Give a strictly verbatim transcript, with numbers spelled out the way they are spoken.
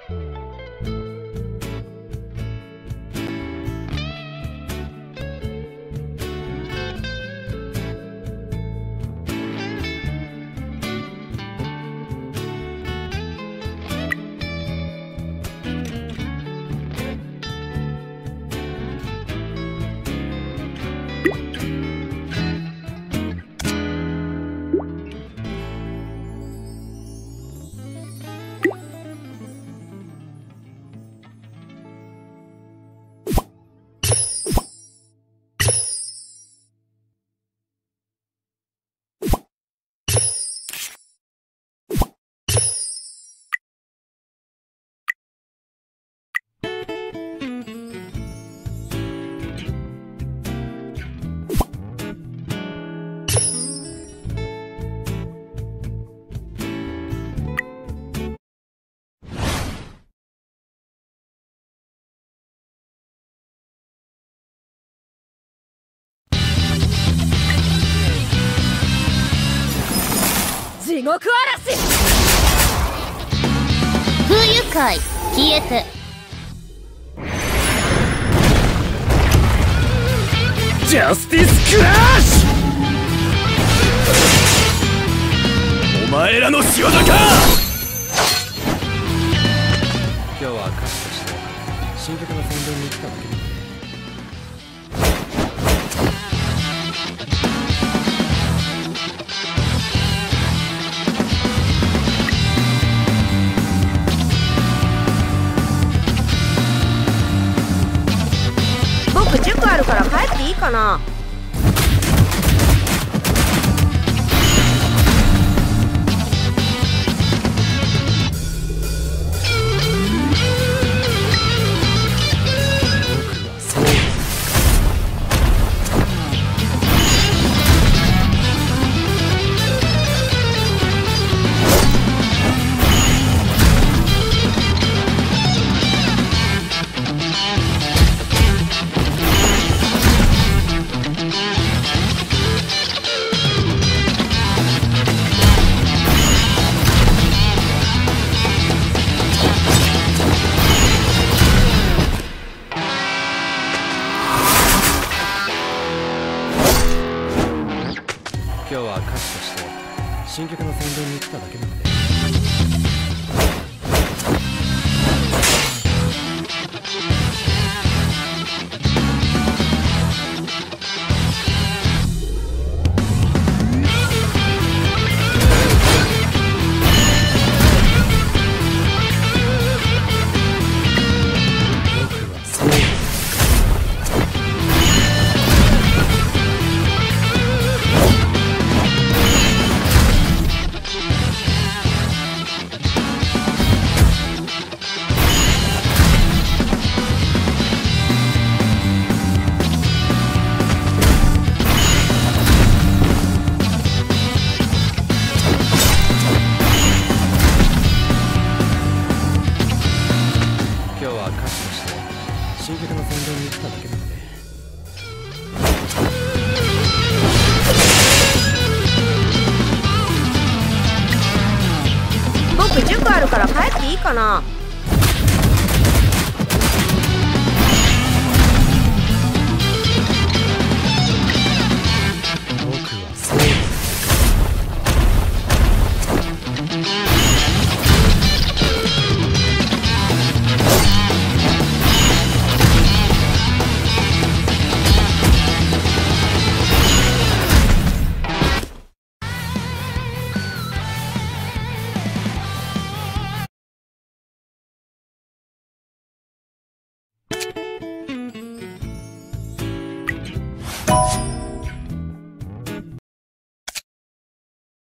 地獄嵐。 不愉快消えて。 ジャスティスクラッシュ。お前らの仕業か。今日は歌手として新曲の宣伝に来ただけだ。 僕塾あるから帰っていいかな。今日は歌手として新曲の宣伝に来ただけなので。新曲の宣伝に来ただけなので。僕塾あるから帰っていいかな。